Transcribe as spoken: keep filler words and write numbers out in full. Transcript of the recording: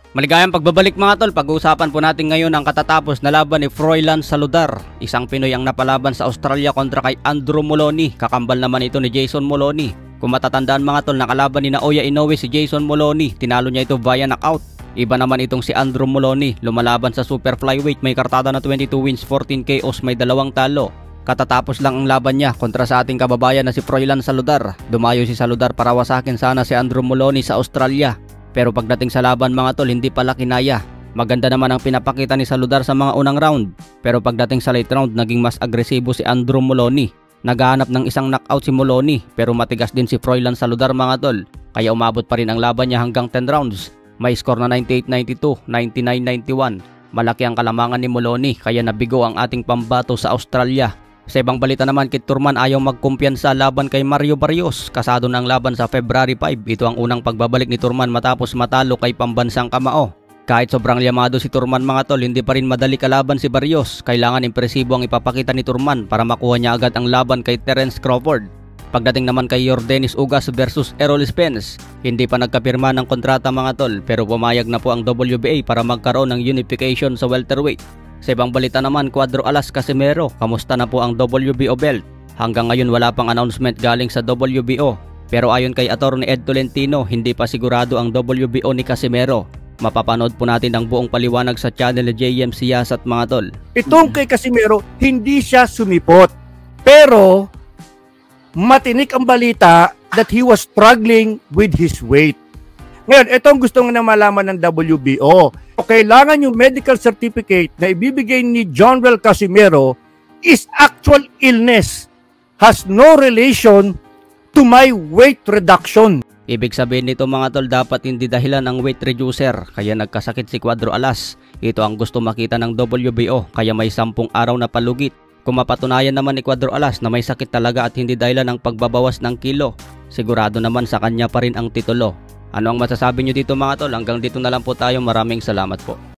Maligayang pagbabalik mga tol, pag-uusapan po natin ngayon ang katatapos na laban ni Froilan Saludar. Isang Pinoy ang napalaban sa Australia kontra kay Andrew Moloney. Kakambal naman ito ni Jason Moloney. Kung matatandaan mga tol, nakalaban ni Naoya Inoue si Jason Moloney. Tinalo niya ito via knockout. Iba naman itong si Andrew Moloney. Lumalaban sa super flyweight, may kartada na twenty-two wins, fourteen K Os, may dalawang talo. Katatapos lang ang laban niya kontra sa ating kababayan na si Froilan Saludar. Dumayo si Saludar para wasakin sana si Andrew Moloney sa Australia. Pero pagdating sa laban mga tol, hindi pala kinaya. Maganda naman ang pinapakita ni Saludar sa mga unang round. Pero pagdating sa late round, naging mas agresibo si Andrew Moloney. Naghahanap ng isang knockout si Moloney, pero matigas din si Froilan Saludar mga tol. Kaya umabot pa rin ang laban niya hanggang ten rounds. May score na ninety-eight ninety-two, ninety-nine ninety-one. Malaki ang kalamangan ni Moloney, kaya nabigo ang ating pambato sa Australia. Sa ibang balita naman, kay Thurman ayaw magkumpiyansa laban kay Mario Barrios. Kasado na ang laban sa February five. Ito ang unang pagbabalik ni Thurman matapos matalo kay pambansang kamao. Kahit sobrang yamado si Thurman mga tol, hindi pa rin madali kalaban si Barrios. Kailangan impresibo ang ipapakita ni Thurman para makuha niya agad ang laban kay Terence Crawford. Pagdating naman kay Yordenis Ugas versus Errol Spence, hindi pa nagkapirma ng kontrata mga tol, pero pumayag na po ang W B A para magkaroon ng unification sa welterweight. Sa ibang balita naman, Cuadro Alas Casimero, kamusta na po ang W B O belt? Hanggang ngayon wala pang announcement galing sa W B O. Pero ayon kay Attorney Ed Tolentino, hindi pa sigurado ang W B O ni Casimero. Mapapanood po natin ang buong paliwanag sa channel ni J M Siyasat mga tol. Itong kay Casimero, hindi siya sumipot. Pero matinik ang balita that he was struggling with his weight. Ngayon, ito ang gusto nga na malaman ng W B O. Kailangan yung medical certificate na ibibigay ni Jonrel Casimero is actual illness. Has no relation to my weight reduction. Ibig sabihin nito mga tol, dapat hindi dahilan ang weight reducer kaya nagkasakit si Cuadro Alas. Ito ang gusto makita ng W B O kaya may sampung araw na palugit. Kung mapatunayan naman ni Cuadro Alas na may sakit talaga at hindi dahilan ng pagbabawas ng kilo, sigurado naman sa kanya pa rin ang titulo. Ano ang masasabi nyo dito mga tol? Hanggang dito na lang po tayo. Maraming salamat po.